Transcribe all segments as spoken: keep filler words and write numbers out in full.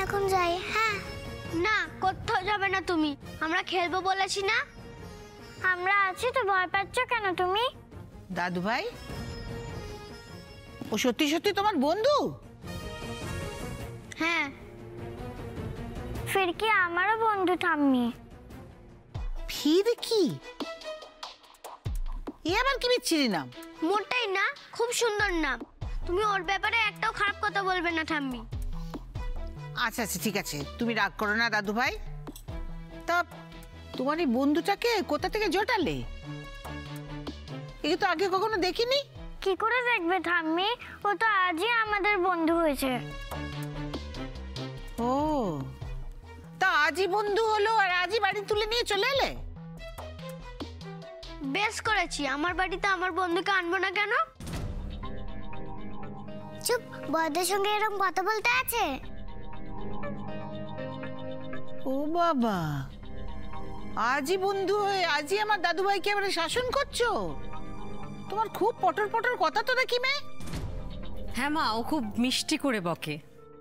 এখন যাই। হ্যাঁ না, কোথাও যাবে না তুমি, আমরা খেলবো বলেছি না। আমরা আছি তো, ভয় পাচ্ছ কেন তুমি? দাদু ভাই, ও সত্যি সত্যি তোমার বন্ধু? হ্যাঁ। ফিরকি আমারও বন্ধু ঠাম্মি। ফিরকি? এ আবার কি বিচ্ছিরি নাম? মোটেই না, খুব সুন্দর নাম। তুমি ওর ব্যাপারে একটাও খারাপ কথা বলবে না ঠাম্মি। আচ্ছা আচ্ছা ঠিক আছে, তুমি রাগ করো না দাদু ভাই। তা তোমার এই বন্ধুটাকে কোথা থেকে জোটালে? একে তো আগে কখনো দেখিনি। কি করে দেখবে ঠাম্মি, ও তো আজই আমাদের বন্ধু হয়েছে। ও, তা আজই বন্ধু হলো আর আজই বাড়ি তুলে নিয়ে চলে এলে? বেশ করেছি, আমার বাড়িতে আমার বন্ধুকে আনবো না কেন? চুপ, বড়দের সঙ্গে এরকম কথা বলতে আছে? ও বাবা, আজই বন্ধু হয়ে আজই আমার দাদু ভাইকে এবারে শাসন করছো? তোমার খুব পটর পটর কথা তো দেখি মেয়ে। হ্যাঁ মা, ও খুব মিষ্টি করে বকে।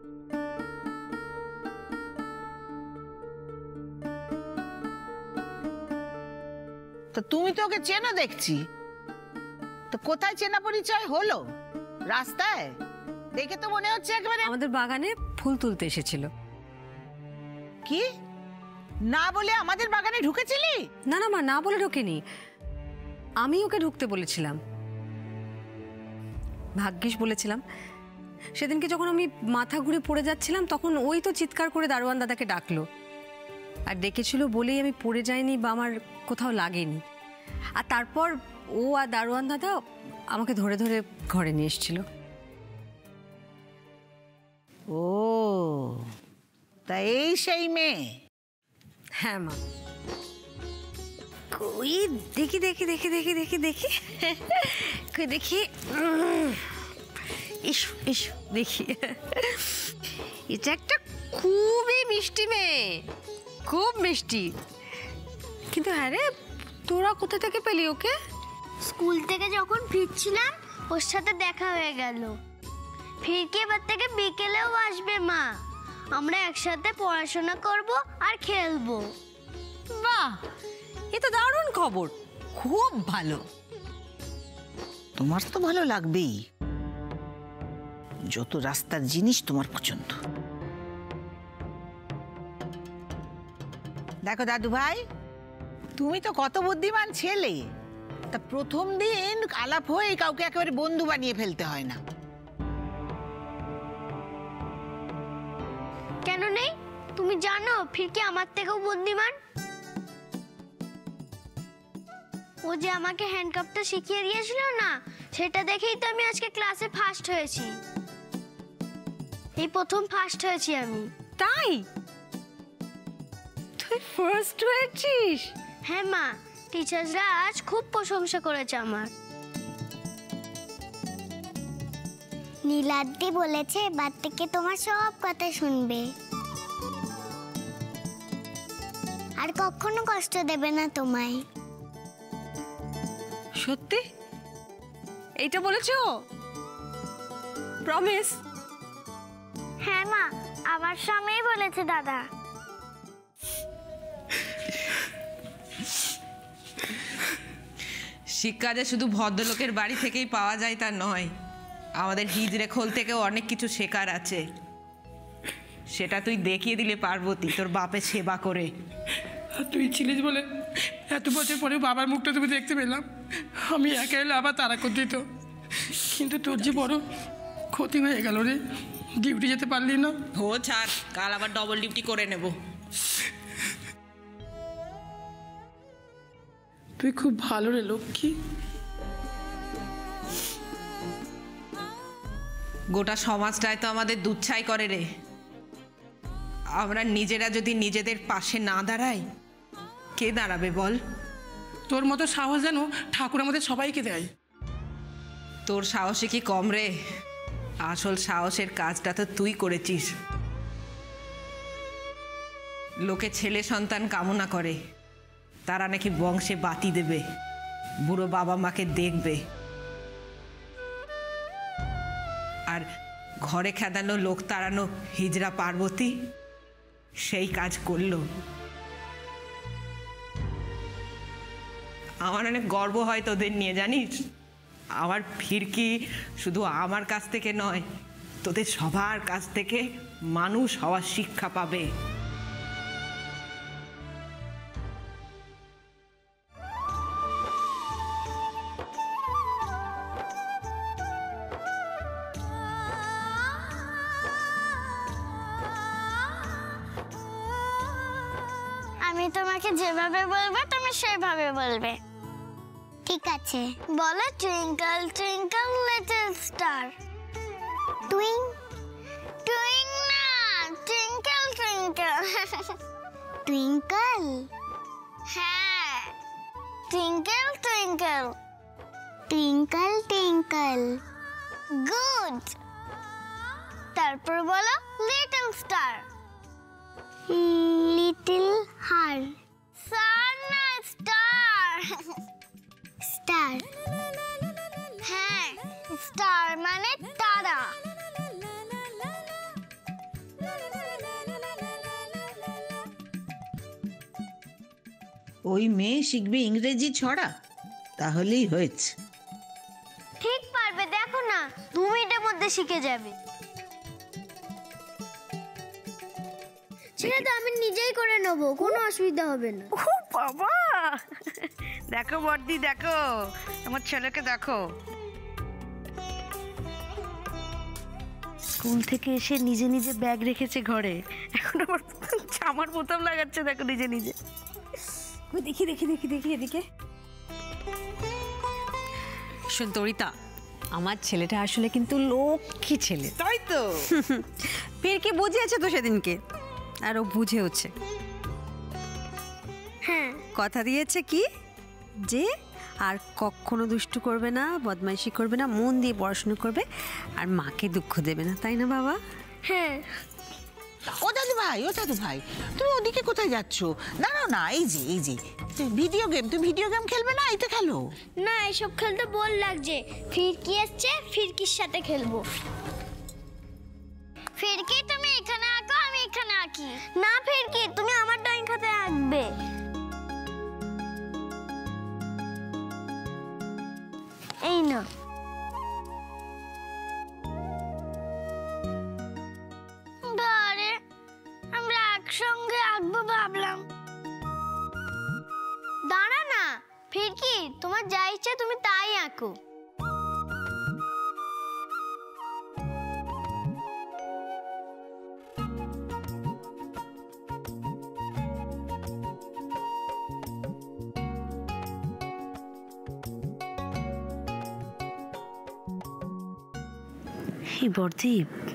তো তুমি তো ওকে চেনো দেখছি, তো কোথায় চেনা পরিচয় হলো? রাস্তায়? দেখে তো মনে হচ্ছে একেবারে। আমাদের বাগানে ফুল তুলতে এসেছিল। কি না বলে আমাদের বাগানে ঢুকেছিলি? না না মা, না বলে ঢোকেনি, আমি ওকে ঢুকতে বলেছিলাম। ভাগ্যিস বলেছিলাম। সেদিনকে যখন আমি মাথা ঘুরে পড়ে যাচ্ছিলাম তখন ওই তো চিৎকার করে দারোয়ান দাদাকে ডাকলো, আর ডেকেছিল বলেই আমি পড়ে যাইনি বা আমার কোথাও লাগেনি। আর তারপর ও আর দারোয়ান দাদা আমাকে ধরে ধরে ঘরে নিয়ে এসেছিল। ও, তা এই সেই মেয়ে? হ্যাঁ মা। কই দেখি দেখি দেখি দেখি দেখি দেখি কই দেখি, ইস ইস দেখি, এটা একটা খুবই মিষ্টি মেয়ে, খুব মিষ্টি। কিন্তু হ্যাঁ রে, তোরা কোথা থেকে পেলি ওকে? স্কুল থেকে যখন ফিরছিলাম ওর সাথে দেখা হয়ে গেল। ফিরকি এবার থেকে বিকেলেও আসবে মা, আমরা একসাথে পড়াশোনা করব আর খেলবো। বাহ, এ তো দারুণ খবর, খুব ভালো। তোমার তো ভালো লাগবেই, যত রাস্তার জিনিস তোমার পছন্দ। দেখো দাদু ভাই, তুমি তো কত বুদ্ধিমান ছেলে। তা প্রথম দিন আলাপ হয়ে কাউকে একেবারে বন্ধু বানিয়ে ফেলতে হয় না। কেন নেই? তুমি জানো ফিরকি আমার থেকেও বুদ্ধিমান। ও যে আমাকে হ্যান্ডকাপটা শিখিয়ে দিয়েছিল না, সেটা দেখেই তো আমি আজকে ক্লাসে ফার্স্ট হয়েছি। এই প্রথম ফার্স্ট হয়েছি আমি। তাই? তুই ফার্স্ট হয়েছিস? হ্যাঁ মা, টিচার্সরা আজ খুব প্রশংসা করেছে আমার। নীলাদ্রি বলেছে এবার থেকে তোমার সব কথা শুনবে আর কখনো কষ্ট দেবে না তোমায়। সত্যি? এইটা বলেছো? প্রমিস? হ্যাঁ মা, আমার সামনেই বলেছে দাদা। শিক্ষা যে শুধু ভদ্রলোকের বাড়ি থেকেই পাওয়া যায় তা নয়, আমাদের হিজড়ে খোল থেকেও অনেক কিছু শেখার আছে। সেটা তুই দেখিয়ে দিলে পার্বতী, তোর বাপের সেবা করে। তুই ছিলিস বলে এত বছর পরে বাবার মুখটা তুমি দেখতে পেলাম। আমি একা এলে আবার তারা করে দিত, কিন্তু তোর যে বড় ক্ষতি হয়ে গেল রে, ডিউটি যেতে পারলি না। ও ছাড়, কাল আবার ডবল ডিউটি করে নেব। তুই খুব ভালো রে লক্ষ্মী। গোটা সমাজটাই তো আমাদের দুচ্ছাই করে রে। আমরা নিজেরা যদি নিজেদের পাশে না দাঁড়াই, কে দাঁড়াবে বল? তোর মতো সাহস যেন ঠাকুর আমাদের সবাইকে দেয়। তোর সাহসে কি কম রে? আসল সাহসের কাজটা তো তুই করেছিস। লোকে ছেলে সন্তান কামনা করে, তারা নাকি বংশে বাতি দেবে, বুড়ো বাবা মাকে দেখবে। আর ঘরে খেদানো লোক তাড়ানো হিজড়া পার্বতী সেই কাজ করলো। আমার অনেক গর্ব হয় তোদের নিয়ে, জানিস। আমার ফিরকি শুধু আমার কাছ থেকে নয়, তোদের সবার কাছ থেকে মানুষ হওয়ার শিক্ষা পাবে। আমি তোমাকে যেভাবে বলবো তুমি সেভাবে বলবে। ঠিক আছে। বলো টুইঙ্কল টুইঙ্কল লিটল স্টার। টুইং টুইং না, টুইঙ্কল টুইঙ্কল। টুইঙ্কল। হ্যাঁ, twinkle twinkle. Twinkle twinkle. Good. তারপর বলো লিটল স্টার। লিটল হার। সান না, স্টার। স্টার। হ্যাঁ, স্টার মানে তারা। ওই মেয়ে শিখবে ইংরেজি ছড়া, তাহলেই হয়েছে। ঠিক পারবে, দেখো না, দু মিনিটের মধ্যে শিখে যাবে। সেটা তো আমি নিজেই করে নেবো, কোনো অসুবিধা হবে না। ও বাবা, দেখো বর্দি, দেখো আমার ছেলেকে, দেখো স্কুল থেকে এসে নিজে নিজে ব্যাগ রেখেছে ঘরে, এখন আবার জামার বোতাম লাগাচ্ছে, দেখো নিজে নিজে। দেখি দেখি দেখি দেখি এদিকে। সুন্তরিতা, আমার ছেলেটা আসলে কিন্তু লক্ষ্মী ছেলে। তাই তো। ফিরকি বুঝিয়েছে তো সেদিনকে, আর ও বুঝেওছে। হ্যাঁ, কথা দিয়েছে কি যে আর কখনো দুষ্টু করবে না, বদমাইশি করবে না, মন দিয়ে পড়াশোনা করবে, আর মাকে দুঃখ দেবে না, তাই না বাবা? হ্যাঁ। ও দাদু ভাই, ও দাদু ভাই, তুমি ওদিকে কোথায় যাচ্ছ? দাঁড়াও না, এই যে এই যে ভিডিও গেম, তুমি ভিডিও গেম খেলবে না? এইটা খেলো না, এসব খেলতে বোর লাগছে। ফিরকি এসছে, ফিরকির সাথে খেলবো। ফিরকি তুমি এখানে আঁকো, আমি এখানে আঁকি। না ফিরকি, তুমি আমার ড্রয়িং খাতায় আঁকবে। এই না, বারে আমরা একসঙ্গে আঁকবো ভাবলাম। দাঁড়া না ফিরকি, তোমার যা ইচ্ছা তুমি তাই আঁকো। এই বর্দি,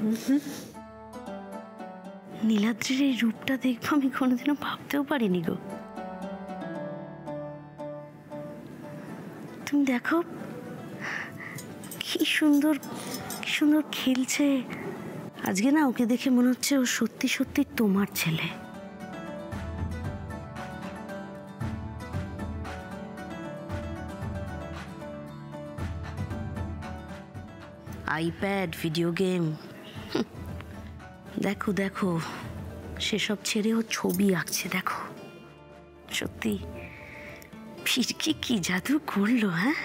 নীলাদ্রির এই রূপটা দেখবো আমি কোনোদিনও ভাবতেও পারিনি গো। তুমি দেখো কি সুন্দর, কি সুন্দর খেলছে। আজকে না ওকে দেখে মনে হচ্ছে ও সত্যি সত্যি তোমার ছেলে। আইপ্যাড, ভিডিও গেম, দেখো দেখো সেসব ছেড়ে ও ছবি আঁকছে। দেখো সত্যি ফিরকি কি জাদু করলো। হ্যাঁ,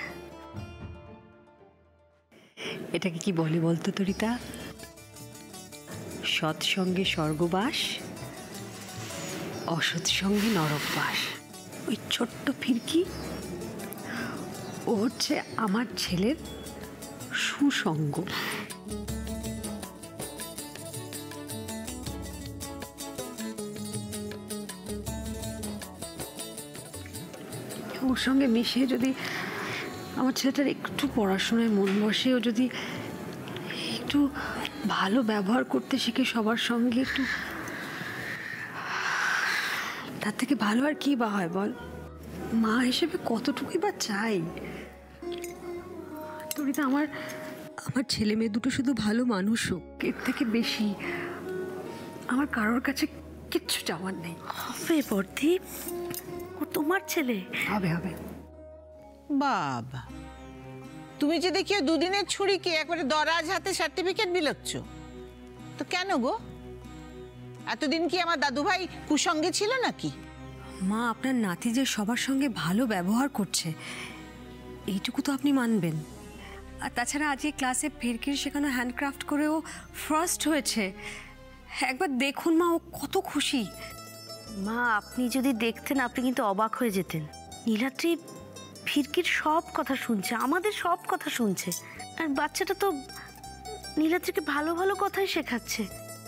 এটাকে কি বলে বলতো তরিতা? সৎসঙ্গে স্বর্গবাস, অসৎ সঙ্গে নরকবাস। ওই ছোট্ট ফিরকি ও হচ্ছে আমার ছেলের সুসঙ্গ। ওর সঙ্গে মিশে যদি আমার ছেলেটার একটু পড়াশোনায় মন বসে, ও যদি একটু ভালো ব্যবহার করতে শিখে সবার সঙ্গে, একটু, তার থেকে ভালো আর কি বা হয় বল? মা হিসেবে কতটুকুই বা চাই? তোরই তো আমার আমার ছেলে মেয়ে দুটো শুধু ভালো মানুষ হোক, এর থেকে বেশি আমার কারোর কাছে কিচ্ছু চাওয়ার নেই। হবে বর্দি, ও তোমার ছেলে। হবে হবে। বাবা, তুমি যে দেখিও দুদিনের ছুরিকে একবারে দরাজ হাতে সার্টিফিকেট বিলোচ্ছ, তো কেন গো? এতদিন কি আমার দাদু ভাই কুসঙ্গে ছিল নাকি? মা, আপনার নাতি যে সবার সঙ্গে ভালো ব্যবহার করছে এইটুকু তো আপনি মানবেন। আর তাছাড়া আজকে ক্লাসে ফিরকির শেখানো হ্যান্ডক্রাফট করেও ফার্স্ট হয়েছে। একবার দেখুন মা, ও কত খুশি। মা, আপনি যদি দেখতেন আপনি কিন্তু অবাক হয়ে যেতেন। নীলাদ্রি ফিরকির সব কথা শুনছে, আমাদের সব কথা শুনছে। আর বাচ্চাটা তো নীলাদ্রিকে ভালো ভালো কথাই শেখাচ্ছে।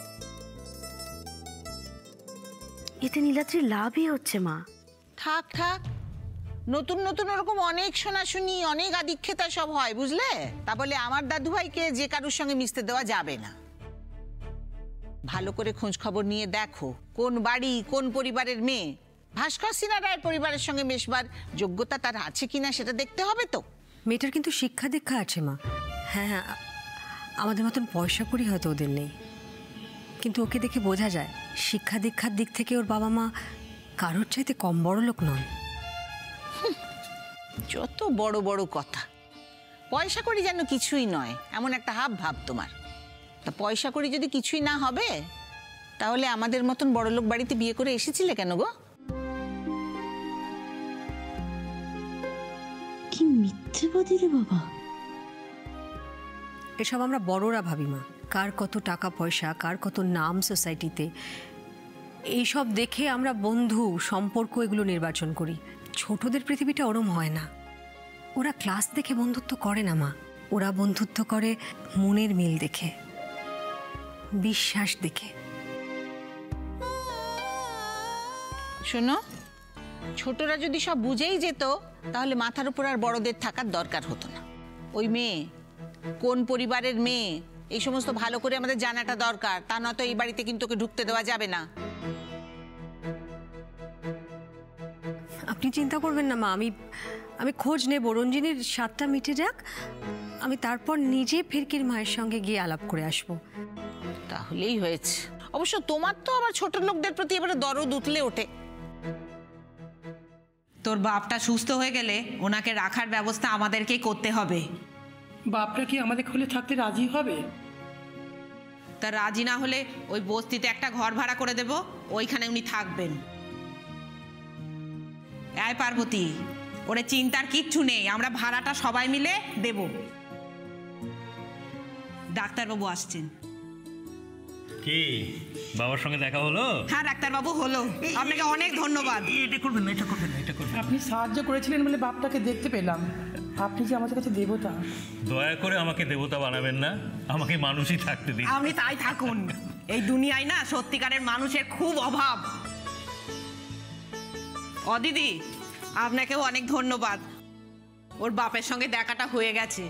এতে নীলাদ্রির লাভই হচ্ছে মা। থাক থাক, নতুন নতুন ওরকম অনেক শোনাশুনি, অনেক আদিক্ষেতা সব হয়, বুঝলে? তা বলে আমার দাদু ভাইকে যে কারোর সঙ্গে মিশতে দেওয়া যাবে না। ভালো করে খোঁজ খবর নিয়ে দেখো কোন বাড়ি, কোন পরিবারের মেয়ে। ভাস্কর সিনহা রায়ের পরিবারের সঙ্গে মেশবার যোগ্যতা তার আছে কিনা সেটা দেখতে হবে তো। মেয়েটার কিন্তু শিক্ষা দীক্ষা আছে মা। হ্যাঁ হ্যাঁ, আমাদের মতন পয়সা করি হয়তো ওদের নেই, কিন্তু ওকে দেখে বোঝা যায় শিক্ষা দীক্ষার দিক থেকে ওর বাবা মা কারোর চাইতে কম বড় লোক নন। যত বড় বড় কথা, পয়সা করি যেন কিছুই নয় এমন একটা হাব ভাব তোমার। তা পয়সা করি যদি কিছুই না হবে, তাহলে আমাদের মতন বড় লোক বাড়িতে বিয়ে করে এসেছিলে কেন গো? কি মিথ্যেবাদী রে বাবা। এসব আমরা বড়রা ভাবি মা, কার কত টাকা পয়সা, কার কত নাম সোসাইটিতে, এইসব দেখে আমরা বন্ধু সম্পর্ক এগুলো নির্বাচন করি। ছোটদের পৃথিবীটা ওরম হয় না। ওরা ক্লাস দেখে বন্ধুত্ব করে না মা, ওরা বন্ধুত্ব করে মনের মিল দেখে, বিশ্বাস দেখে। শোনো, ছোটরা যদি সব বুঝেই যেত তাহলে মাথার উপর আর বড়দের থাকার দরকার হতো না। ওই মেয়ে কোন পরিবারের মেয়ে এই সমস্ত ভালো করে আমাদের জানাটা দরকার, তা নয়তো এই বাড়িতে কিন্তু ওকে ঢুকতে দেওয়া যাবে না। আপনি চিন্তা করবেন না মা, আমি আমি খোঁজ নেব, রঞ্জিনীর স্বাদটা মিটে যাক, আমি তারপর নিজে ফিরকির মায়ের সঙ্গে গিয়ে আলাপ করে আসব। তাহলেই হয়েছে। অবশ্য তোমার তো আবার ছোট লোকদের প্রতি এবারে দরদ উতলে ওঠে। তোর বাপটা সুস্থ হয়ে গেলে ওনাকে রাখার ব্যবস্থা আমাদেরকেই করতে হবে। বাপটা কি আমাদের খুলে থাকতে রাজি হবে? তা রাজি না হলে ওই বস্তিতে একটা ঘর ভাড়া করে দেব, ওইখানে উনি থাকবেন। আয় পার্বতী, ওরে চিন্তার কিচ্ছু নেই, আমরা ভাড়াটা সবাই মিলে দেব। ডাক্তারবাবু আসছেন। কি বাবার সঙ্গে দেখা হলো? হ্যাঁ ডাক্তারবাবু হলো, আপনাকে অনেক ধন্যবাদ। এটা করবেন না, এটা করবেন না, এটা করবেন। আপনি সাহায্য করেছিলেন বলে বাপটাকে দেখতে পেলাম। আপনি যে আমাদের কাছে দেবতা। দয়া করে আমাকে দেবতা বানাবেন না, আমাকে মানুষই থাকতে দিন। আপনি তাই থাকুন, এই দুনিয়ায় না সত্যিকারের মানুষের খুব অভাব। ও দিদি, আপনাকেও অনেক ধন্যবাদ, ওর বাপের সঙ্গে দেখাটা হয়ে গেছে।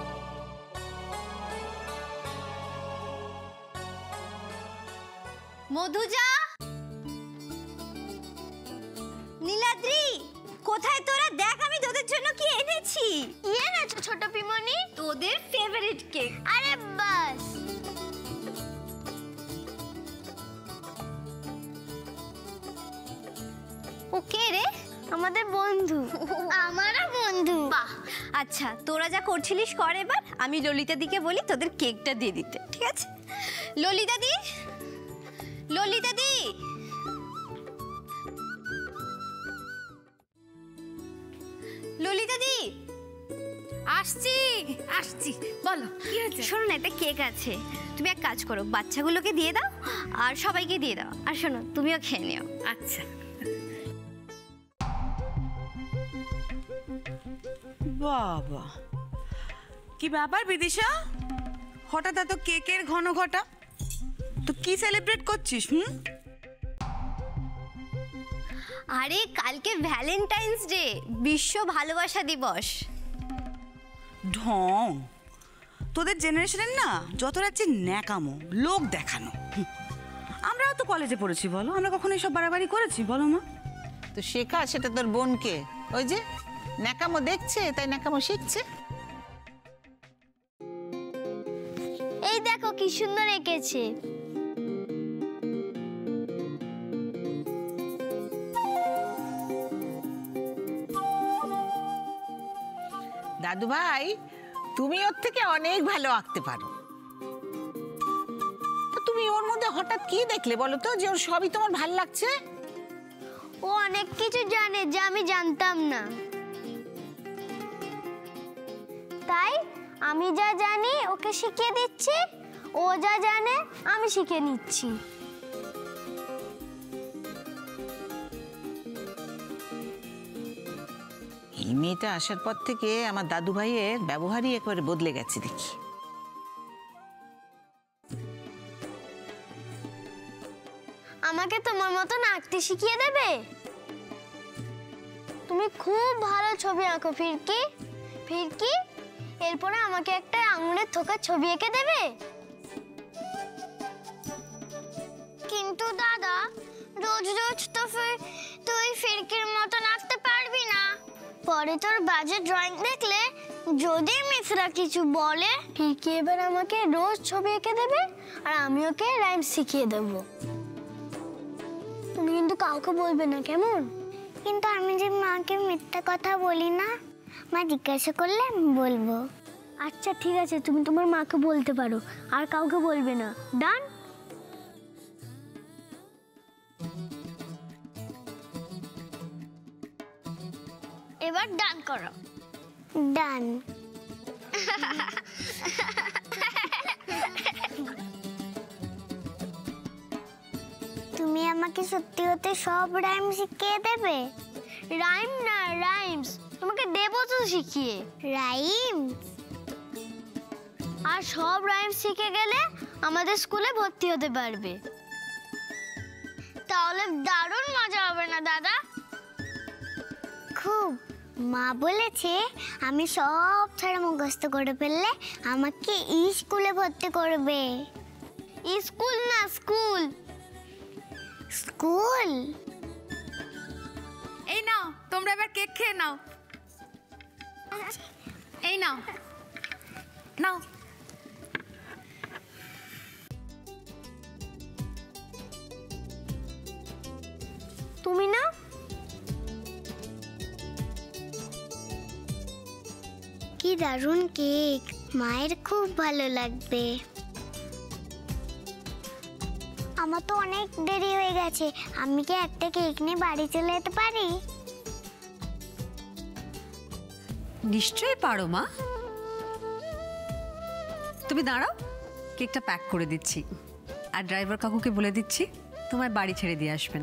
মধুজা, নীলাদ্রি, কোথায় তোরা? দেখ আমি তোদের জন্য কি এনেছি। কি এনেছো ছোট পিমনি? তোদের ফেভারিট কেক। আরে বাস, ও কে রে? আমাদের বন্ধু। আমারও বন্ধু। বাহ, আচ্ছা তোরা যা করছিলিস কর, এবার আমি ললিতা দিকে বলি তোদের কেকটা দিয়ে দিতে, ঠিক আছে? ললিতা দি, ললিতা দি, ললিতা দি, আসছি আসছি। বলো কি হয়েছে? শোনো না, একটা কেক আছে, তুমি এক কাজ করো, বাচ্চাগুলোকে দিয়ে দাও আর সবাইকে দিয়ে দাও, আর শোনো তুমিও খেয়ে নিও। আচ্ছা। বাবা, কি ব্যাপার বিদিশা? হঠাৎ এত কেকের ঘন ঘটা, তো কি সেলিব্রেট করছিস? হুম, আরে কালকে ভ্যালেন্টাইন্স ডে, বিশ্ব ভালোবাসা দিবস। ঢং, তোদের জেনারেশনের না যত রাজ্যে ন্যাকামো, লোক দেখানো। হুম, আমরাও তো কলেজে পড়েছি, বলো আমরা কখনো এসব বাড়াবাড়ি করেছি বলো মা? তো শেখা সেটা তোর বোনকে, ওই যে ন্যাকামো দেখছে তাই ন্যাকামো শিখছে। এই দেখো কি সুন্দর এঁকেছে। দাদু ভাই, তুমি ওর থেকে অনেক ভালো আঁকতে পারো। তা তুমি ওর মধ্যে হঠাৎ কি দেখলে বলো তো যে ওর সবই তোমার ভাল লাগছে? ও অনেক কিছু জানে যা আমি জানতাম না, তাই আমি যা জানি ওকে শিখিয়ে দিচ্ছি, ও যা জানে আমি শিখে নিচ্ছি। এই মেয়েটা আসার পর থেকে আমার দাদু ভাইয়ের ব্যবহারই একেবারে বদলে গেছে দেখি। আমাকে তোমার মতন আঁকতে শিখিয়ে দেবে? তুমি খুব ভালো ছবি আঁকো ফিরকি। ফিরকি, এরপরে আমাকে একটা আঙুলের থোকার ছবি এঁকে দেবে? কিন্তু দাদা, রোজ রোজ তো তুই ফিরকির মতন আঁকতে পারবি না। পরে তোর বাজে ড্রয়িং দেখলে যদি মিসরা কিছু বলে, ফিরকি এবার আমাকে রোজ ছবি এঁকে দেবে আর আমি ওকে রাইম শিখিয়ে দেবো। তুমি কিন্তু কাউকে বলবে না, কেমন? কিন্তু আমি যে মাকে মিথ্যা কথা বলি না, মা জিজ্ঞাসা করলে আমি বলবো। আচ্ছা ঠিক আছে, তুমি তোমার মাকে বলতে পারো, আর কাউকে বলবে না। ডান? এবার ডান করো। ডান। তুমি আমাকে সত্যি হতে সব রাইম শিখিয়ে দেবে? রাইম না, রাইমস। তোমাকে দেবো তো শিখিয়ে। রাইমস? আর সব রাইমস শিখে গেলে আমাদের স্কুলে ভর্তি হতে পারবে। তাহলে দারুণ মজা হবে না দাদা? খুব। মা বলেছে আমি সব ছাড়া মুখস্থ করে ফেললে আমাকে স্কুলে ভর্তি করবে। স্কুল না, স্কুল। স্কুল? এই নাও, তোমরা এবার কেক খেয়ে নাও। এই নাও নাও। তুমি না? কি দারুণ কেক, মায়ের খুব ভালো লাগবে। আমার তো অনেক দেরি হয়ে গেছে, আমি কি একটা কেক নিয়ে বাড়ি চলে যেতে পারি? নিশ্চয়ই পারো মা, তুমি দাঁড়াও, কেকটা প্যাক করে দিচ্ছি, আর ড্রাইভার কাকুকে বলে দিচ্ছি তোমায় বাড়ি ছেড়ে দিয়ে আসবেন।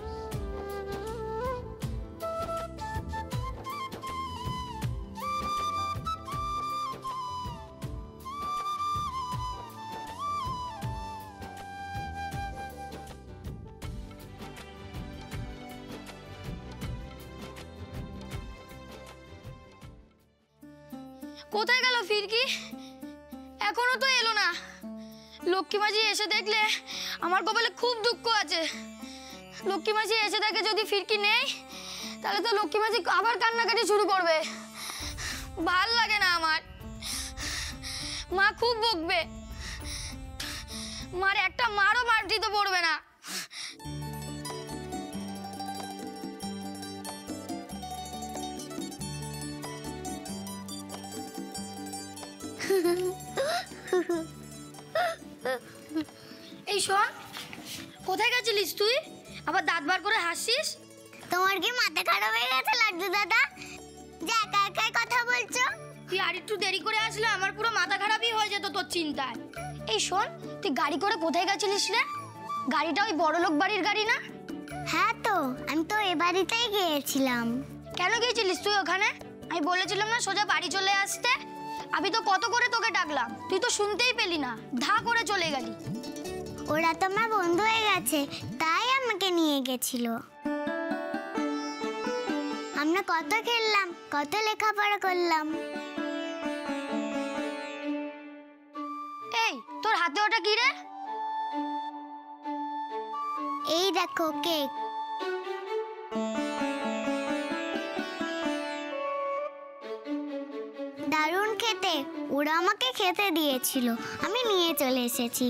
কোথায় গেল ফিরকি? এখনো তো এলো না। লক্ষ্মী মাঝি এসে দেখলে আমার কপালে খুব দুঃখ আছে। লক্ষ্মী মাঝি এসে দেখে যদি ফিরকি নেই, তাহলে তো লক্ষ্মী মাঝি আবার কান্নাকাটি শুরু করবে। ভাল লাগে না আমার, মা খুব বকবে। মার একটা মারও মার দিতে পড়বে না। এই শোন, কোথায় গেছিলিস তুই? আবার দাঁত বার করে হাসিস। তোমার কি মাথা খারাপ হয়ে গেছে লাগছে দাদা, যে একা একাই কথা বলছো? তুই আর একটু দেরি করে আসলে আমার পুরো মাথা খারাপই হয়ে যেত তোর চিন্তায়। এই শোন, তুই গাড়ি করে কোথায় গেছিলিস রে? গাড়িটা ওই বড়লোক বাড়ির গাড়ি না? হ্যাঁ তো, আমি তো এ বাড়িতেই গিয়েছিলাম। কেন গিয়েছিলিস তুই ওখানে? আমি বলেছিলাম না সোজা বাড়ি চলে আসতে? আমি তো কত করে তোকে ডাকলাম, তুই তো শুনতেই পেলি না, ধা করে চলে গেলি। ওরা তো আমার বন্ধু হয়ে গেছে, তাই আমাকে নিয়ে গেছিল। আমরা কত খেললাম, কত লেখাপড়া করলাম। এই তোর হাতে ওটা কি রে? এই দেখো কেক। দারুণ খেতে, ওরা আমাকে খেতে দিয়েছিল, আমি নিয়ে চলে এসেছি।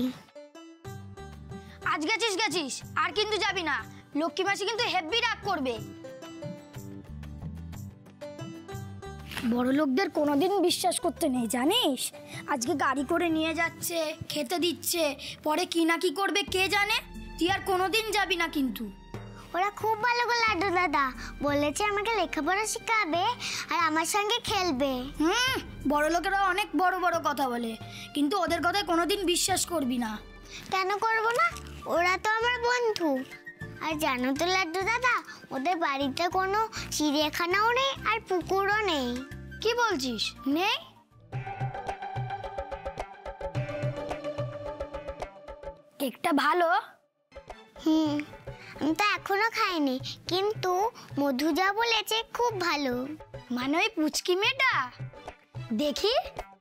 আজ গেছিস গেছিস, আর কিন্তু যাবি না, লক্ষ্মী মাসি কিন্তু হেব্বি রাগ করবে। বড় লোকদের কোনোদিন বিশ্বাস করতে নেই জানিস। আজকে গাড়ি করে নিয়ে যাচ্ছে, খেতে দিচ্ছে, পরে কি না কি করবে কে জানে। তুই আর কোনোদিন যাবি না কিন্তু। ওরা খুব ভালো গো লাড্ডু দাদা, বলেছে আমাকে লেখাপড়া শেখাবে আর আমার সঙ্গে খেলবে। হুম, বড় লোকেরা অনেক বড় বড় কথা বলে, কিন্তু ওদের কথায় কোনোদিন বিশ্বাস করবি না। কেন করব না? ওরা তো আমার বন্ধু। আর জানো তো লাড্ডু দাদা, ওদের বাড়িতে কোনো চিড়িয়াখানাও নেই আর পুকুরও নেই। কি বলছিস? নেই? কেকটা ভালো? হুম, আমি তো এখনো খাইনি, কিন্তু মধু যা বলেছে খুব ভালো। মানে ওই পুচকি মেয়েটা? দেখি।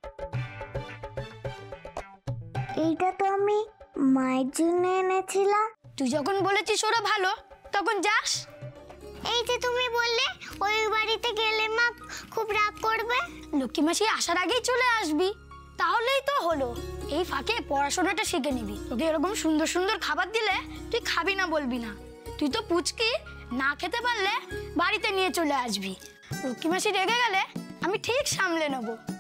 এইটা তো আমি মায়ের জন্য এনেছিলাম। তুই যখন বলেছিস ওরা ভালো, তখন যাস। এই যে তুমি বললে ওই বাড়িতে গেলে মা খুব রাগ করবে। লক্ষ্মী মাসি আসার আগেই চলে আসবি, তাহলেই তো হলো। এই ফাঁকে পড়াশোনাটা শিখে নিবি। তোকে এরকম সুন্দর সুন্দর খাবার দিলে তুই খাবি না বলবি না। তুই তো পুচকি, না খেতে পারলে বাড়িতে নিয়ে চলে আসবি। লক্ষ্মী মাসি রেগে গেলে আমি ঠিক সামলে নেবো।